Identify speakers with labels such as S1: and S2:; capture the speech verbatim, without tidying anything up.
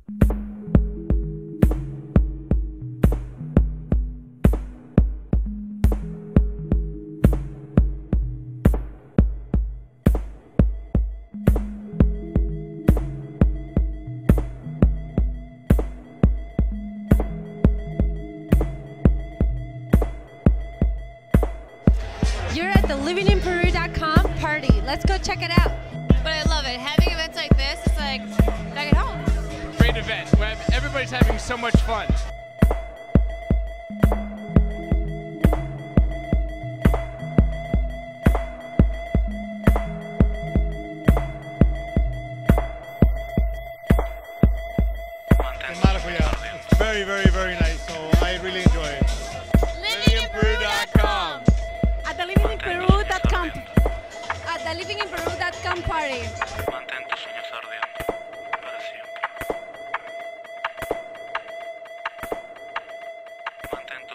S1: You're at the living in peru dot com party. Let's go check it out.
S2: But I love it. Having events like this, it's like back at home.
S3: Great event. Everybody's having so much fun.
S4: It's very, very, very nice. So I really enjoy it.
S2: living in peru dot com.
S1: At the living in peru dot com. At the living in peru dot com party.
S5: Mantén tus sueños ardiendo para siempre. Mantén